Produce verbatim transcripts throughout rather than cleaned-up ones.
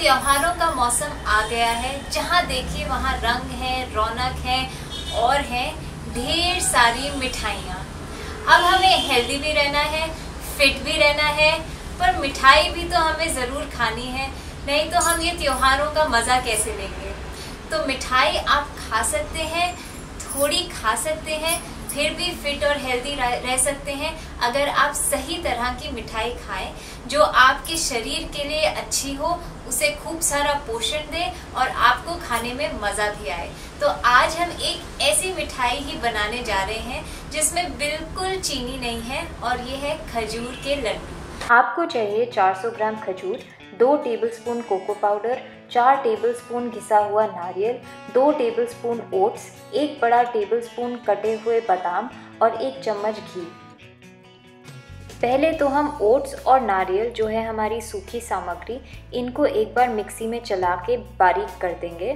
त्योहारों का मौसम आ गया है, जहाँ देखिए वहाँ रंग है, रौनक है और है ढेर सारी मिठाइयाँ। अब हमें हेल्दी भी रहना है, फिट भी रहना है, पर मिठाई भी तो हमें ज़रूर खानी है, नहीं तो हम ये त्योहारों का मज़ा कैसे लेंगे। तो मिठाई आप खा सकते हैं, थोड़ी खा सकते हैं, फिर भी फिट और हेल्दी रह सकते हैं अगर आप सही तरह की मिठाई खाएं जो आपके शरीर के लिए अच्छी हो, उसे खूब सारा पोषण दे और आपको खाने में मज़ा भी आए। तो आज हम एक ऐसी मिठाई ही बनाने जा रहे हैं जिसमें बिल्कुल चीनी नहीं है, और ये है खजूर के लड्डू। आपको चाहिए चार सौ ग्राम खजूर, दो टेबलस्पून कोको पाउडर, चार टेबलस्पून घिसा हुआ नारियल, दो टेबलस्पून ओट्स, एक बड़ा टेबलस्पून कटे हुए बादाम और एक चम्मच घी। पहले तो हम ओट्स और नारियल जो है हमारी सूखी सामग्री, इनको एक बार मिक्सी में चला के बारीक कर देंगे।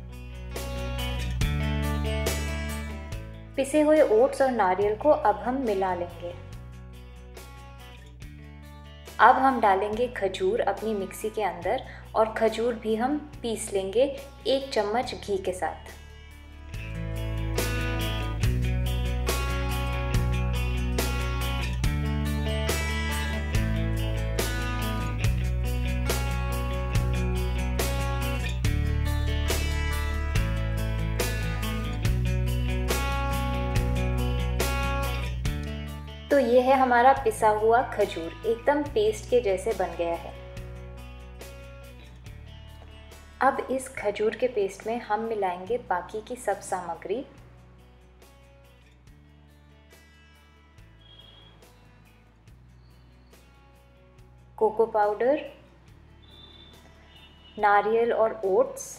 पिसे हुए ओट्स और नारियल को अब हम मिला लेंगे। अब हम डालेंगे खजूर अपनी मिक्सी के अंदर और खजूर भी हम पीस लेंगे एक चम्मच घी के साथ। तो ये है हमारा पिसा हुआ खजूर, एकदम पेस्ट के जैसे बन गया है। अब इस खजूर के पेस्ट में हम मिलाएंगे बाकी की सब सामग्री। कोको पाउडर, नारियल और ओट्स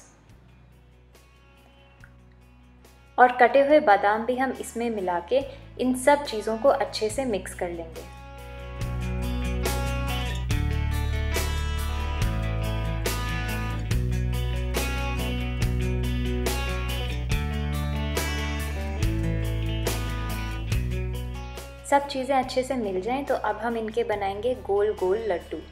और कटे हुए बादाम भी हम इसमें मिला के इन सब चीज़ों को अच्छे से मिक्स कर लेंगे। सब चीज़ें अच्छे से मिल जाएं तो अब हम इनके बनाएंगे गोल गोल लड्डू।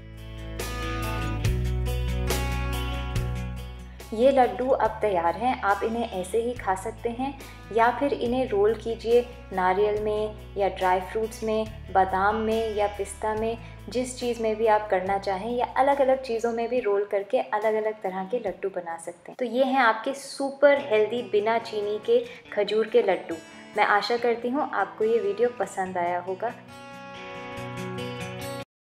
ये लड्डू अब तैयार हैं। आप इन्हें ऐसे ही खा सकते हैं या फिर इन्हें रोल कीजिए नारियल में या ड्राई फ्रूट्स में, बादाम में या पिस्ता में, जिस चीज़ में भी आप करना चाहें, या अलग अलग चीज़ों में भी रोल करके अलग अलग तरह के लड्डू बना सकते हैं। तो ये हैं आपके सुपर हेल्दी बिना चीनी के खजूर के लड्डू। मैं आशा करती हूँ आपको ये वीडियो पसंद आया होगा।